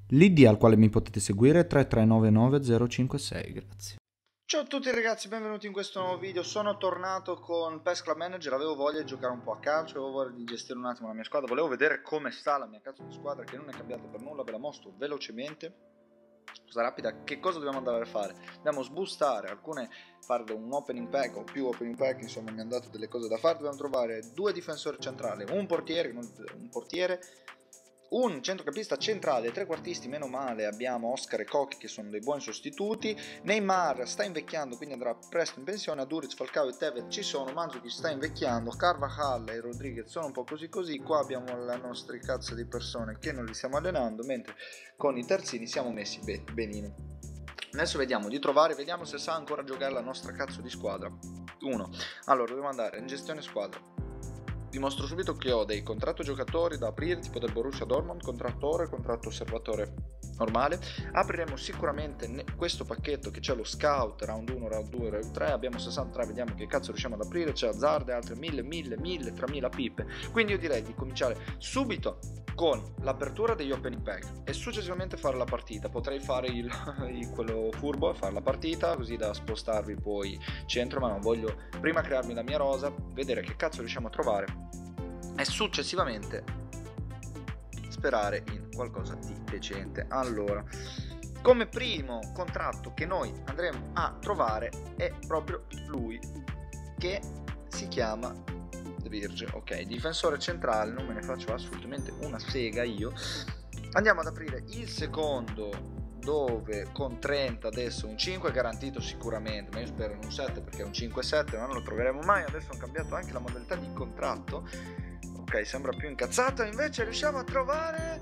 L'ID al quale mi potete seguire è 3399056, grazie. Ciao a tutti ragazzi, benvenuti in questo nuovo video. Sono tornato con PES Club Manager, avevo voglia di giocare un po' a calcio, avevo voglia di gestire un attimo la mia squadra, volevo vedere come sta la mia cazzo di squadra che non è cambiata per nulla, ve la mostro velocemente, cosa rapida. Che cosa dobbiamo andare a fare? Dobbiamo sboostare alcune, fare un opening pack o più opening pack, insomma mi hanno dato delle cose da fare. Dobbiamo trovare due difensori centrali, un portiere, un centrocampista centrale, trequartisti, meno male, abbiamo Oscar e Koch che sono dei buoni sostituti. Neymar sta invecchiando, quindi andrà presto in pensione. Aduriz, Falcao e Tevez ci sono, Mandzukic sta invecchiando, Carvajal e Rodriguez sono un po' così così. Qua abbiamo la nostra cazzo di persone che non li stiamo allenando, mentre con i terzini siamo messi benino. Adesso vediamo di trovare, vediamo se sa ancora giocare la nostra cazzo di squadra. Allora dobbiamo andare in gestione squadra. Vi mostro subito che ho dei contratto giocatori da aprire, tipo del Borussia Dortmund, contratto ore, contratto osservatore normale. Apriremo sicuramente questo pacchetto che c'è lo scout, round 1, round 2, round 3, abbiamo 63, vediamo che cazzo riusciamo ad aprire, c'è Hazard e altre 1000, 3000 pippe. Quindi io direi di cominciare subito con l'apertura degli opening pack e successivamente fare la partita. Potrei fare quello furbo e fare la partita così da spostarvi poi centro, ma non voglio prima crearmi la mia rosa, vedere che cazzo riusciamo a trovare e successivamente sperare in qualcosa di decente. Allora, come primo contratto che noi andremo a trovare è proprio lui, che si chiama Virgil. Ok, difensore centrale, non me ne faccio assolutamente una sega io. Andiamo ad aprire il secondo, dove con 30 adesso un 5 è garantito sicuramente, ma io spero in un 7 perché è un 5-7 ma non lo troveremo mai. Adesso hanno cambiato anche la modalità di contratto, ok, sembra più incazzato, invece riusciamo a trovare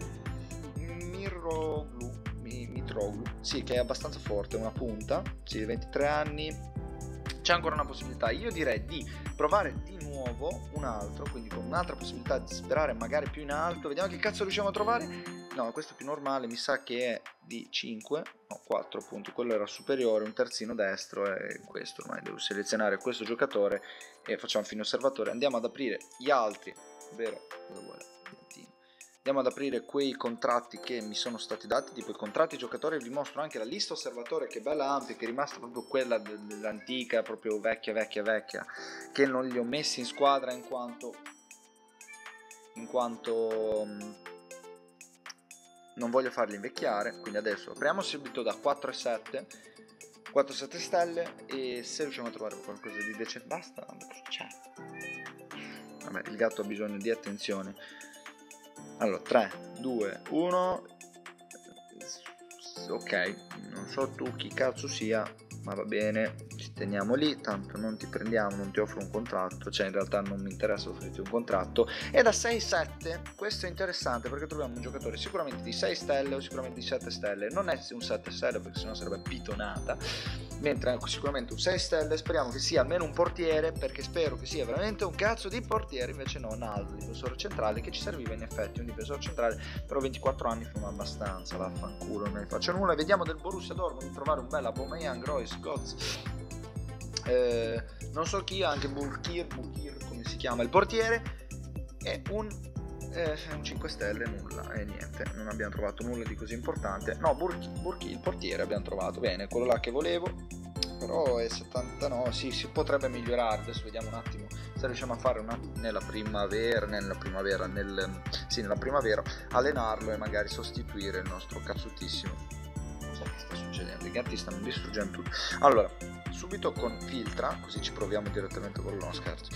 Mitroglou, sì, che è abbastanza forte, una punta, sì, 23 anni. C'è ancora una possibilità, io direi di provare di nuovo un altro, quindi con un'altra possibilità di sperare magari più in alto. Vediamo che cazzo riusciamo a trovare. No, questo è più normale, mi sa che è di 5, no 4 appunto, quello era superiore, un terzino destro e questo, ormai devo selezionare questo giocatore e facciamo fine osservatore. Andiamo ad aprire gli altri, vero? Andiamo ad aprire quei contratti che mi sono stati dati, tipo i contratti giocatori. Vi mostro anche la lista osservatore che è bella ampia, che è rimasta proprio quella dell'antica, proprio vecchia, che non li ho messi in squadra in quanto non voglio farli invecchiare. Quindi adesso apriamo subito da 4 e 7 stelle e se riusciamo a trovare qualcosa di decente, basta, c'è. Vabbè, il gatto ha bisogno di attenzione. Allora, 3, 2, 1, ok, non so tu chi cazzo sia, ma va bene, ci teniamo lì, tanto non ti prendiamo, non ti offro un contratto, cioè in realtà non mi interessa offrirti un contratto. E da 6-7, questo è interessante perché troviamo un giocatore sicuramente di 6 stelle o sicuramente di 7 stelle, non è un 7 stelle perché sennò sarebbe pitonata, mentre sicuramente un 6 stelle, speriamo che sia almeno un portiere, perché spero che sia veramente un cazzo di portiere, invece no, Naldo, difensore centrale, che ci serviva in effetti un difensore centrale, però 24 anni sono abbastanza, vaffanculo, non ne faccio nulla. Vediamo del Borussia Dortmund di trovare un bel Aubameyang, Royce, Götze, non so chi, anche Burkir, come si chiama il portiere, e un 5 stelle, nulla, e niente, non abbiamo trovato nulla di così importante. No, Burki, il portiere abbiamo trovato, bene, quello là che volevo, però è 79, sì, si potrebbe migliorare. Adesso vediamo un attimo se riusciamo a fare nella primavera, allenarlo e magari sostituire il nostro cazzutissimo. Cosa che sta succedendo? I gatti stanno distruggendo tutto. Allora, subito con filtra, così ci proviamo direttamente con no scherzo.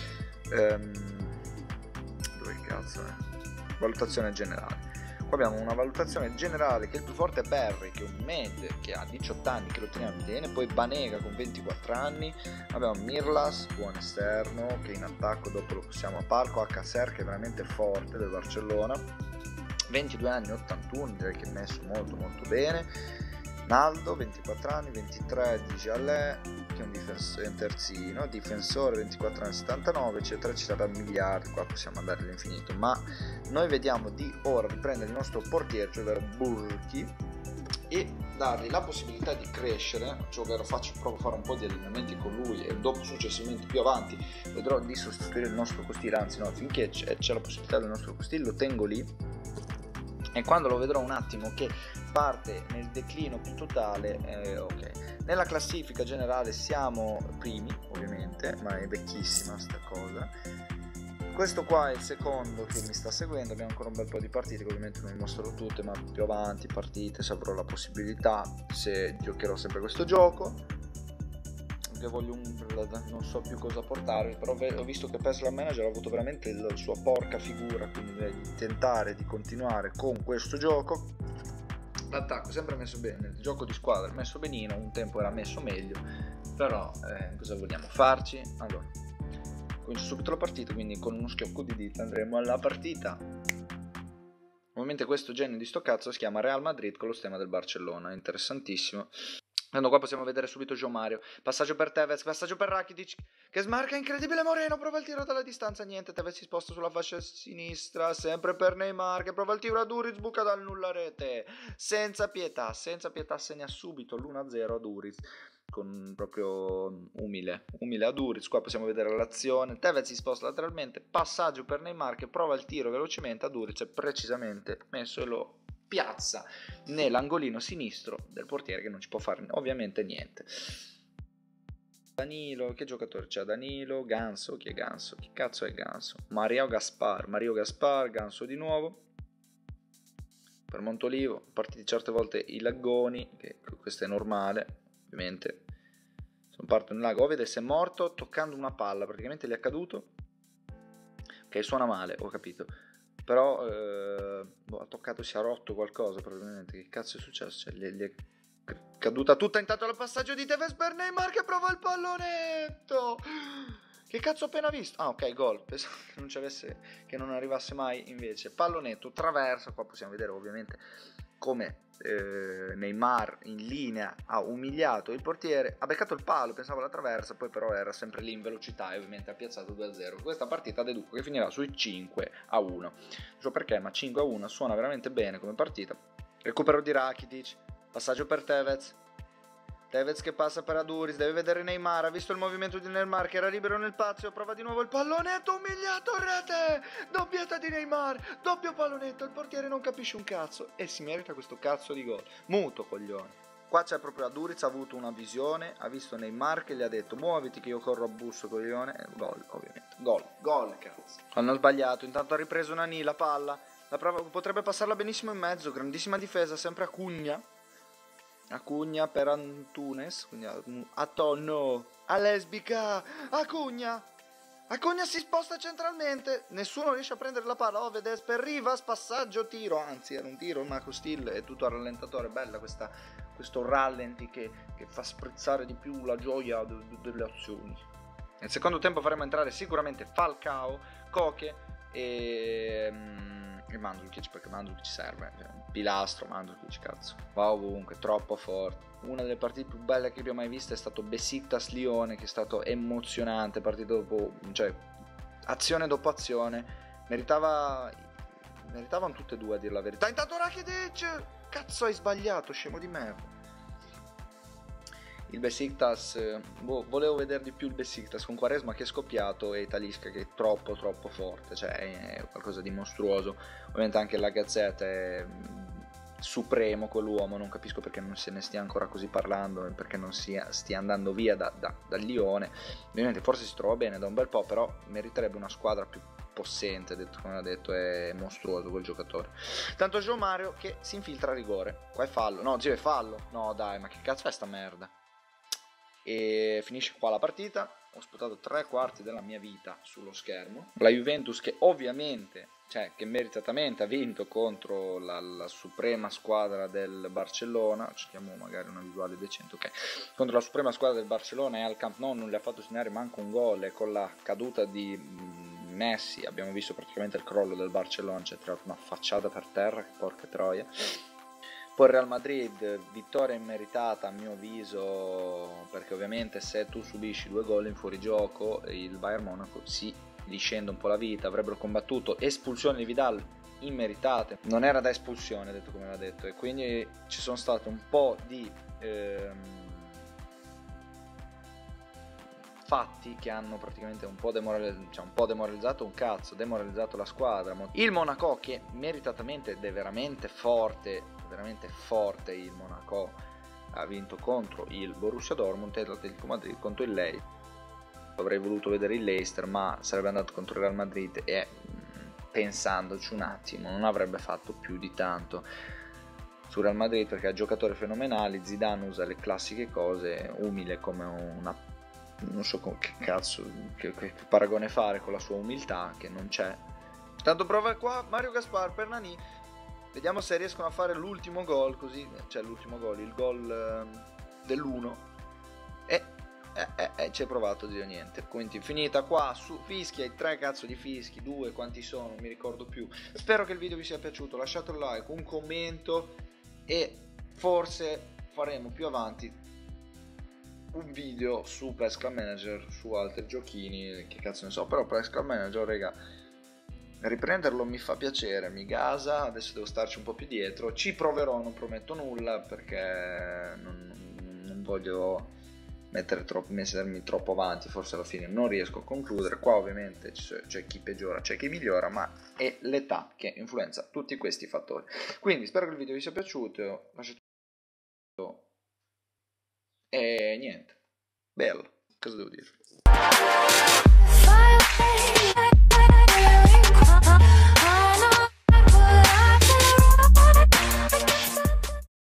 Dove cazzo è? Valutazione generale. Qua abbiamo una valutazione generale che il più forte è Barry, che è un med che ha 18 anni, che lo teniamo bene. Poi Banega con 24 anni. Abbiamo Mirlas, buon esterno, che in attacco dopo lo possiamo a Parco. Alcacer, che è veramente forte, del Barcellona, 22 anni, 81, direi che è messo molto bene. Naldo, 24 anni, 23 di Jalè, che è un terzino, difensore, 24 anni, 79, eccetera, ci sarà miliardi, qua possiamo andare all'infinito, ma noi vediamo di ora di prendere il nostro portiere, cioè ovvero Burki, e dargli la possibilità di crescere, cioè ovvero provo a fare un po' di allenamenti con lui e dopo successivamente più avanti vedrò di sostituire il nostro Costil, anzi no, finché c'è la possibilità del nostro Costil lo tengo lì e quando lo vedrò un attimo che parte nel declino più totale, ok. Nella classifica generale siamo primi, ovviamente, ma è vecchissima sta cosa. Questo qua è il secondo che mi sta seguendo, abbiamo ancora un bel po' di partite, che ovviamente non vi mostrerò tutte, ma più avanti partite, se avrò la possibilità, se giocherò sempre questo gioco, che voglio non so più cosa portarvi, però ho visto che Pesla Manager ha avuto veramente la sua porca figura, quindi di tentare di continuare con questo gioco. L'attacco sempre messo bene, il gioco di squadra messo benino, un tempo era messo meglio, però cosa vogliamo farci? Allora, comincio subito la partita, quindi con uno schiocco di dita andremo alla partita. Ovviamente questo genio di sto cazzo si chiama Real Madrid con lo stemma del Barcellona, interessantissimo. Allora, qua possiamo vedere subito João Mario, passaggio per Tevez, passaggio per Rakitic, che smarca incredibile Moreno, prova il tiro dalla distanza, niente, Tevez si sposta sulla fascia sinistra, sempre per Neymar, che prova il tiro a Duriz, buca dal nulla rete, senza pietà segna subito l'1-0 a Duriz, con proprio umile a Duriz. Qua possiamo vedere l'azione, Tevez si sposta lateralmente, passaggio per Neymar che prova il tiro velocemente a Duriz, è precisamente messo e lo piazza nell'angolino sinistro del portiere, che non ci può fare ovviamente niente. Danilo, che giocatore c'è? Danilo, Ganso, chi è Ganso? Chi cazzo è Ganso? Mario Gaspar, Ganso di nuovo. Per Montolivo, partiti certe volte i laggoni, che questo è normale, ovviamente. Sono parte in lago, vede se è morto toccando una palla, praticamente gli è accaduto. Ok, suona male, ho capito. Però ha toccato, si è rotto qualcosa probabilmente. Che cazzo è successo? Cioè, gli è caduta tutta. Intanto il passaggio di Tevez per Neymar che prova il pallonetto. Che cazzo ho appena visto? Ah, ok, gol. Pensavo che non ci avesse, che non arrivasse mai. Invece pallonetto, traversa. Qua possiamo vedere ovviamente come Neymar in linea ha umiliato il portiere, ha beccato il palo, pensavo alla traversa, poi però era sempre lì in velocità e ovviamente ha piazzato 2-0. Questa partita deduco che finirà sui 5-1. Non so perché, ma 5-1 suona veramente bene come partita. Recupero di Rakitic, passaggio per Tevez che passa per Aduriz, deve vedere Neymar, ha visto il movimento di Neymar che era libero nel spazio, prova di nuovo il pallonetto, umiliato, rete, doppietta di Neymar, doppio pallonetto, il portiere non capisce un cazzo e si merita questo cazzo di gol, muto coglione. Qua c'è proprio Aduriz, ha avuto una visione, ha visto Neymar che gli ha detto muoviti che io corro a busto coglione, gol ovviamente, gol cazzo. Hanno sbagliato, intanto ha ripreso Nani la palla, potrebbe passarla benissimo in mezzo, grandissima difesa, sempre Acugna per Antunes, Atonno, a lesbica, Acugna si sposta centralmente, nessuno riesce a prendere la palla, Ovedes per Rivas, passaggio, tiro, anzi era un tiro, Marco Still è tutto a rallentatore, bella questo rallenti che fa sprezzare di più la gioia delle azioni. Nel secondo tempo faremo entrare sicuramente Falcao, Koke e Mandzukic, perché Mandzukic ci serve, un pilastro Mandzukic, cazzo, va ovunque, troppo forte. Una delle partite più belle che abbia mai visto è stato Besiktas Lione, che è stato emozionante, partita dopo, cioè azione dopo azione, meritavano tutte e due a dire la verità. Intanto Rakitic, cazzo hai sbagliato, scemo di merda. Il Besiktas, volevo vedere di più il Besiktas con Quaresma che è scoppiato e Talisca che è troppo forte, cioè è qualcosa di mostruoso. Ovviamente anche la Gazzetta è supremo quell'uomo, non capisco perché non se ne stia ancora così parlando e perché non stia andando via dal Lione. Ovviamente forse si trova bene da un bel po', però meriterebbe una squadra più possente, come ha detto, è mostruoso quel giocatore. Tanto João Mario che si infiltra a rigore, qua è fallo, no zio è fallo, no dai ma che cazzo è sta merda. E finisce qua la partita, ho sputato 3/4 della mia vita sullo schermo. La Juventus che ovviamente, cioè che meritatamente ha vinto contro la suprema squadra del Barcellona, cerchiamo magari una visuale decente, ok, contro la suprema squadra del Barcellona e al Camp Nou non le ha fatto segnare manco un gol e con la caduta di Messi abbiamo visto praticamente il crollo del Barcellona, c'è tirato una facciata per terra, che porca troia. Poi il Real Madrid, vittoria immeritata a mio avviso, perché ovviamente se tu subisci 2 gol in fuorigioco il Bayern Monaco si discende un po' la vita, avrebbero combattuto, espulsione di Vidal immeritate, non era da espulsione detto come l'ha detto, e quindi ci sono state un po' di fatti che hanno praticamente un po' demoralizzato demoralizzato la squadra. Il Monaco, che meritatamente ed è veramente forte il Monaco, ha vinto contro il Borussia Dortmund e l'Atletico Madrid contro il Leicester. Avrei voluto vedere il Leicester, ma sarebbe andato contro il Real Madrid e, pensandoci un attimo, non avrebbe fatto più di tanto su Real Madrid, perché ha giocatori fenomenali. Zidane usa le classiche cose, umile come non so che cazzo, che paragone fare con la sua umiltà, che non c'è. Tanto prova qua Mario Gaspar per Nani. Vediamo se riescono a fare l'ultimo gol, così, cioè l'ultimo gol, il gol dell'1. Ci hai provato, zio, niente. Quindi finita qua, su fischi, hai 3 cazzo di fischi, 2, quanti sono, non mi ricordo più. Spero che il video vi sia piaciuto, lasciate un like, un commento e forse faremo più avanti un video su PES Club Manager, su altri giochini, che cazzo ne so, però PES Club Manager, raga, riprenderlo mi fa piacere, mi gasa, adesso devo starci un po' più dietro, ci proverò, non prometto nulla, perché non voglio mettermi troppo avanti, forse alla fine non riesco a concludere. Qua ovviamente c'è chi peggiora, c'è chi migliora, ma è l'età che influenza tutti questi fattori. Quindi spero che il video vi sia piaciuto, lasciate e niente, bello, cosa devo dire.